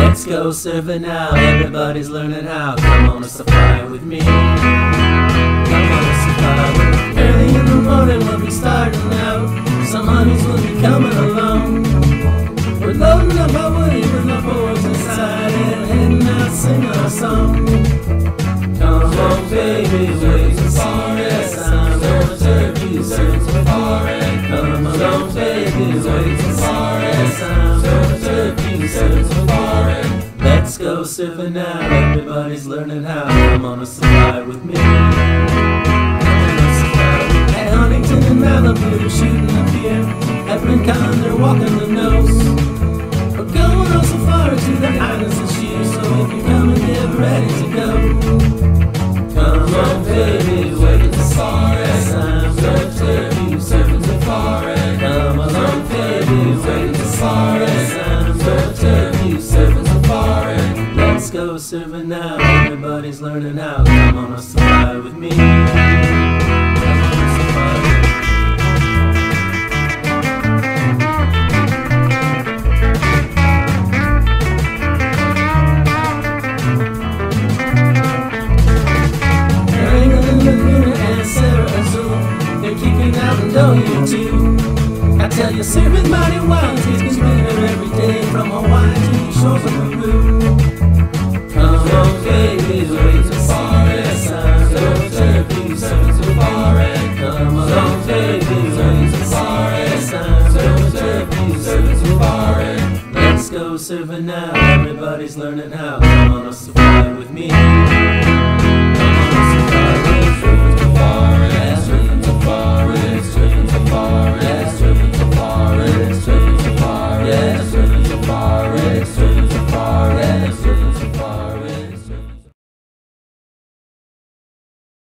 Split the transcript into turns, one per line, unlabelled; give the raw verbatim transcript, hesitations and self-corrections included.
Let's go surfing now, everybody's learning how. Come on a safari with me. Come on a safari. Early in the morning we'll be starting out. Some honeys will be coming along. We're loading up our woody with no boards inside and heading out singing our song. Come on baby, wait to see yes, I'm gonna serve you Surfin Safari. Come along baby, wait to see yes, I'm gonna serve you Surfin Safari. Let's go surfing now, everybody's learning how. Come on a safari with me. At Huntington and Malibu, they're shooting up here. At Rincon, they're walking the nose. We're going on safari to the islands this year, so if you're coming, get ready to go. Come on baby, wait to safari. Yes, I'm gonna serve you Surfin Safari. Come along baby, wait to safari. Yes, I'm gonna serve you Surfin Safari. Let's go surfing now, everybody's learning how. Come on a safari with me. Come on a safari. They're kicking out and doing you too. I tell you, surfing mighty wild, takes me there every day from Hawaii to the shores of Peru. Come on, baby, wait to safari. Yes, I'm gonna serve you Surfin Safari. Come along, baby, wait to safari. Yes, I'm gonna serve you Surfin Safari. Let's go surfing now, everybody's learning how. Come on a safari with me.